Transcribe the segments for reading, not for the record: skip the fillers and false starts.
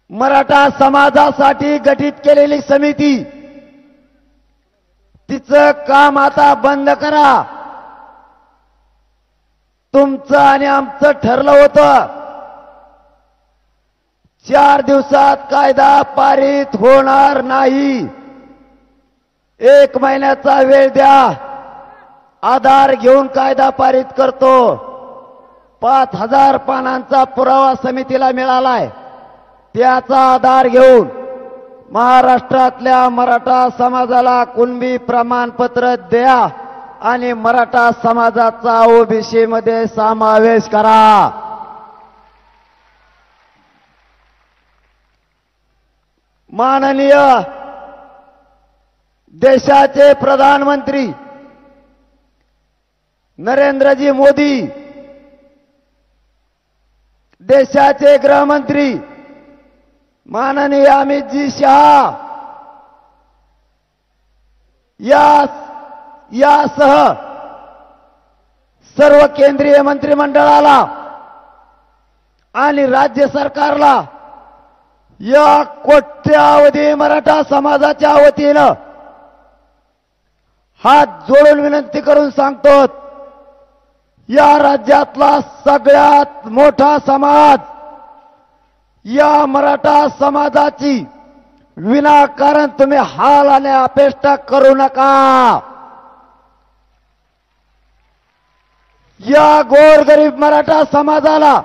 मराठा समाजासाठी गठीत केलेली समिती तिचं काम आता बंद करा. तुमचं आणि आमचं ठरलं होतं 4 दिवसात कायदा पारित होणार नाही. 1 महिन्याचा वेळ द्या. आधार घेऊन कायदा पारित करतो. 5000 पानांचा पुरावा समितीला मिळालाय. त्याचा आधार घेऊन महाराष्ट्रातल्या मराठा समाजाला कुणबी प्रमाणपत्र द्या आणि मराठा समाजाचा ओबीसी मध्ये समावेश करा. माननीय देशाचे प्रधानमंत्री नरेंद्रजी मोदी, देशाचे गृहमंत्री माननीय अमितजी शहा यासह सर्व केंद्रीय मंत्रिमंडळाला आणि राज्य सरकारला या कोट्यावधी मराठा समाजाच्या वतीनं हात जोडून विनंती करून सांगतो, या राज्यातला सगळ्यात मोठा समाज, या मराठा समाजाची विनाकारण तुम्ही हाल आणि अपेष्टा करू नका. या गोरगरीब मराठा समाजाला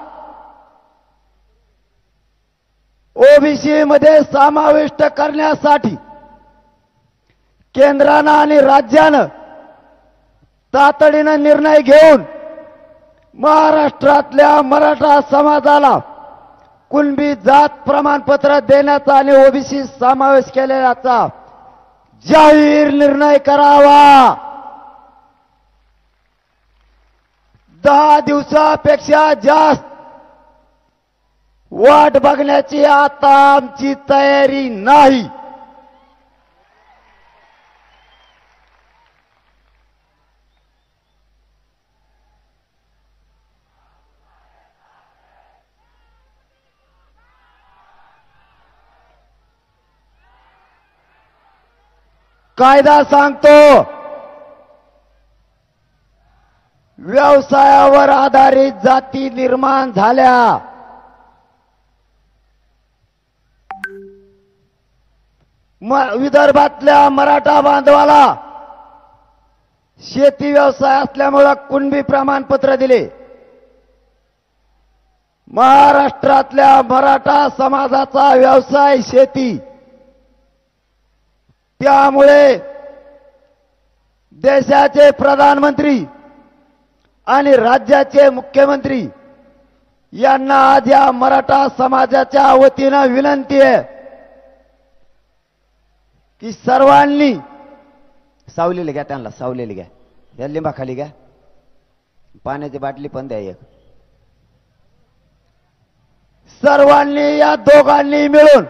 ओबीसी मध्ये समाविष्ट करण्यासाठी केंद्रानं आणि राज्यानं तातडीनं निर्णय घेऊन महाराष्ट्रातल्या मराठा समाजाला कुणबी जात प्रमाणपत्र देण्याचा आणि ओबीसी समावेश केल्याचा जाहीर निर्णय करावा. 10 दिवसापेक्षा जास्त वाट बघण्याची आता आमची तयारी नाही. कायदा सांगतो व्यवसायावर आधारित जाती निर्माण झाल्या. विदर्भातल्या मराठा बांधवाला शेती व्यवसाय असल्यामुळे कुणबी प्रमाणपत्र दिले. महाराष्ट्रातल्या मराठा समाजाचा व्यवसाय शेती, त्यामुळे देशाचे प्रधानमंत्री आणि राज्याचे मुख्यमंत्री यांना आज या मराठा समाजाच्या वतीनं विनंती आहे की सर्वांनी सावलेली घ्या, त्यांना सावलेली घ्या, या लिंबाखाली घ्या, पाण्याची बाटली पण द्या एक. सर्वांनी या दोघांनी मिळून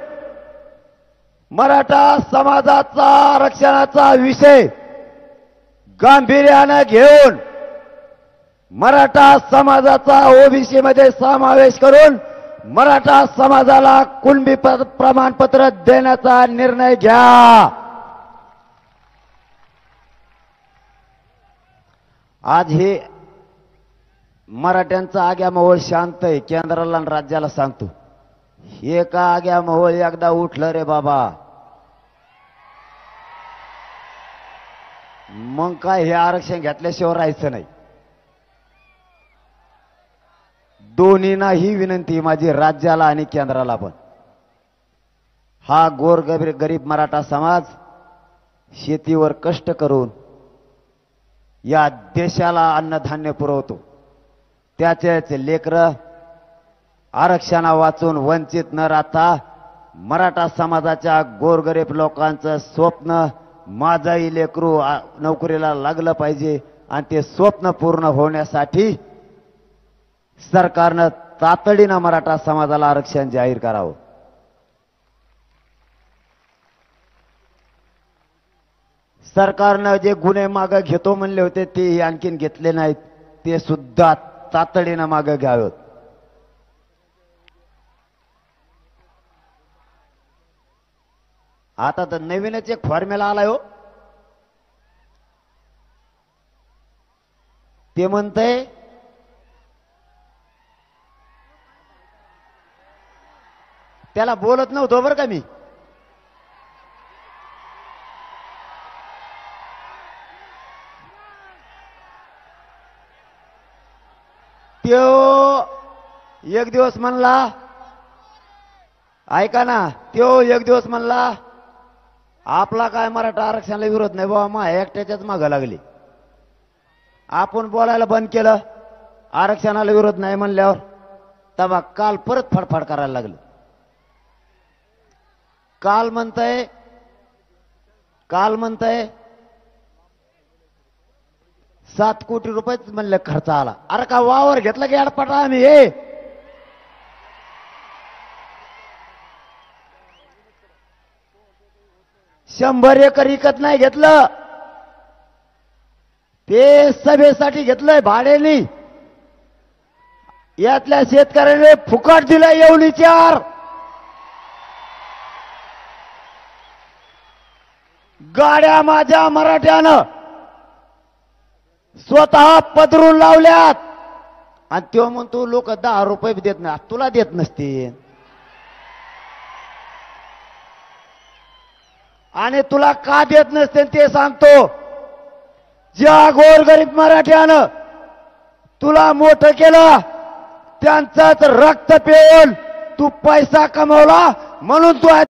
मराठा समाजाचा आरक्षणाचा विषय गांभीर्याने घेऊन मराठा समाजाचा ओबीसी मध्ये समावेश करून मराठा समाजाला कुणबी प्रमाणपत्र देण्याचा निर्णय घ्या. आज हे मराठ्यांचा आग्या मोहोळ शांत आहे. केंद्राला आणि राज्याला सांगतो, हे का आग्या मोहोळ एकदा उठलं रे बाबा, मग काय हे आरक्षण घेतल्याशिवाय राहायचं नाही. दोन्हींना ही विनंती माझी, राज्याला आणि केंद्राला पण. हा गरीब मराठा समाज शेतीवर कष्ट करून या देशाला अन्नधान्य पुरवतो. त्याचेच लेकरं आरक्षणा वाचून वंचित न राहता मराठा समाजाच्या गोरगरीब लोकांचं स्वप्न, माझाही लेकरू नोकरीला लागलं पाहिजे, आणि ते स्वप्न पूर्ण होण्यासाठी सरकारनं तातडीनं मराठा समाजाला आरक्षण जाहीर करावं. सरकारनं जे गुन्हे मागे घेतो म्हणले होते ते आणखीन घेतले नाहीत, ते सुद्धा तातडीनं मागे घ्यावेत. आता तर नवीनच एक फॉर्म्युला आलाय हो. ते म्हणतंय त्याला बोलत नव्हतो बरं का मी. त्यो एक दिवस म्हणला, ऐका ना, त्यो एक दिवस म्हणला आपला काय मराठा आरक्षणाला विरोध नाही बाबा, मा एकट्याच्याच मागं लागली. आपण बोलायला बंद केलं, आरक्षणाला विरोध नाही म्हणल्यावर तेव्हा काल परत फडफड करायला लागलं. काल म्हणतंय 7 कोटी रुपये म्हणलं खर्च आला. अरे का वावर घेतलं की अडपटा आम्ही हे. शंभर एकर विकत नाही घेतलं, ते सभेसाठी घेतलंय भाड्याने. यातल्या शेतकऱ्याने फुकट दिला एवढी 4 गाड्या माझ्या मराठ्यानं स्वतः पदरून लावल्यात. आणि तो म्हणतो लोक 10 रुपये देत नाही, तुला देत नसतील. आणि तुला का देत नसते ते सांगतो. ज्या गोरगरीब मराठ्यानं तुला मोठं केलं त्यांचाच रक्त पिऊन तू पैसा कमवला म्हणून तू